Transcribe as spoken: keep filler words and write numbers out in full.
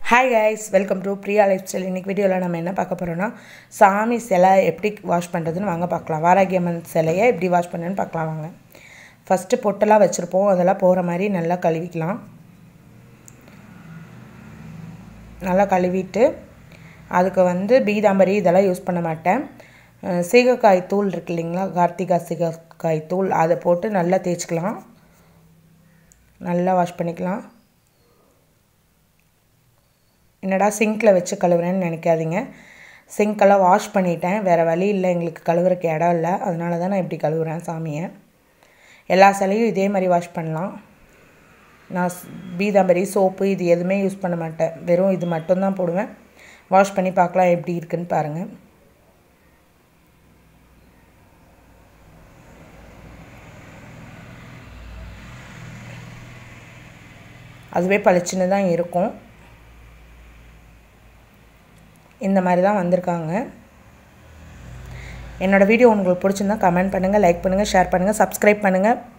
Hi guys, welcome to Priya Lifestyle. இன்னைக்கு வீடியோல நம்ம என்ன பார்க்க போறோம்னா சாமி selai எப்படி வாஷ் பண்றதுன்னு வாங்க பார்க்கலாம். varaghi Amman selaiயை எப்படி வாஷ் பண்ணனும்னு பார்க்கலாம் வாங்க. ஃபர்ஸ்ட் பொட்டலாம் வச்சிருப்போம். அதெல்லாம் போற மாதிரி நல்லா கழுவிக்கலாம். நல்லா கழுவிட்டு அதுக்கு வந்து பீதாம்பரி இதெல்லாம் யூஸ் பண்ண மாட்டேன். சீகக்காய் தூள் இருக்கு இல்லீங்களா? கார்த்திகா சீகக்காய் தூள் அதை போட்டு நல்லா தேய்ச்சிக்கலாம். நல்லா வாஷ் பண்ணிக்கலாம். என்னடா சிங்க்ல வச்சு கழுவுறேன்னு நினைக்காதீங்க. சிங்க்லாம் வாஷ் பண்ணிட்டேன். வேற வழி இல்லை, எங்களுக்கு கழுவுறதுக்கு இடம் இல்லை. அதனால தான் நான் இப்படி கழுவுறேன் சாமியை. எல்லா சிலையும் இதே மாதிரி வாஷ் பண்ணலாம். நான் பீதாம்பரி சோப்பு இது எதுவுமே யூஸ் பண்ண மாட்டேன். வெறும் இது மட்டும் தான் போடுவேன். வாஷ் பண்ணி பார்க்கலாம் எப்படி இருக்குன்னு பாருங்க. அதுவே பளிச்சுன்னு தான் இருக்கும். இந்த மாதிரி தான் வந்திருக்காங்க. என்னோட வீடியோ உங்களுக்கு பிடிச்சிருந்தா கமெண்ட் பண்ணுங்கள், லைக் பண்ணுங்கள், ஷேர் பண்ணுங்கள், சப்ஸ்கிரைப் பண்ணுங்கள்.